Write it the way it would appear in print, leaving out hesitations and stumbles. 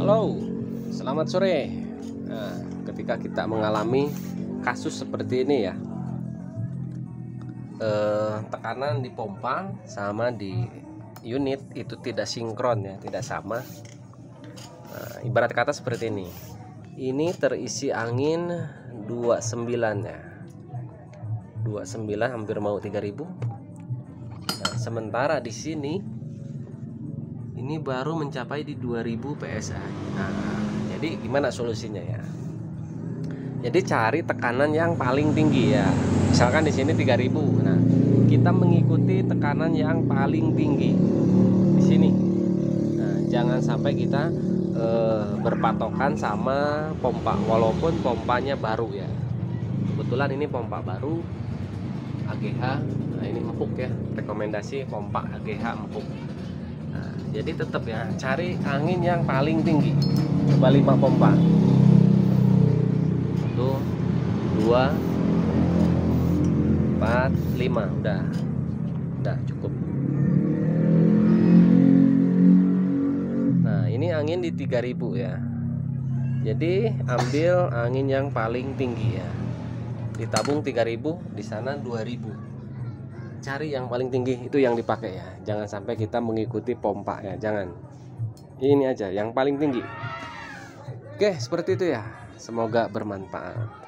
Halo, selamat sore. Nah, ketika kita mengalami kasus seperti ini ya, tekanan di pompa sama di unit itu tidak sinkron ya, tidak sama. Nah, ibarat kata seperti ini. Ini terisi angin 29 ya. 29 hampir mau 3000. Nah, sementara di sini ini baru mencapai di 2000 PSI. Nah, jadi gimana solusinya ya? Jadi cari tekanan yang paling tinggi ya. Misalkan di sini 3000. Nah, kita mengikuti tekanan yang paling tinggi di sini. Nah, jangan sampai kita berpatokan sama pompa walaupun pompanya baru ya. Kebetulan ini pompa baru AGH. Nah, ini empuk ya. Rekomendasi pompa AGH empuk. Nah, jadi tetap ya cari angin yang paling tinggi. Coba 5 pompa. 1, 2, 4, 5. Udah cukup. Nah, ini angin di 3000 ya. Jadi ambil angin yang paling tinggi ya. Ditabung 3000, di sana 2000. Cari yang paling tinggi, itu yang dipakai ya. Jangan sampai kita mengikuti pompa ya, jangan. Ini aja yang paling tinggi. Oke, seperti itu ya. Semoga bermanfaat.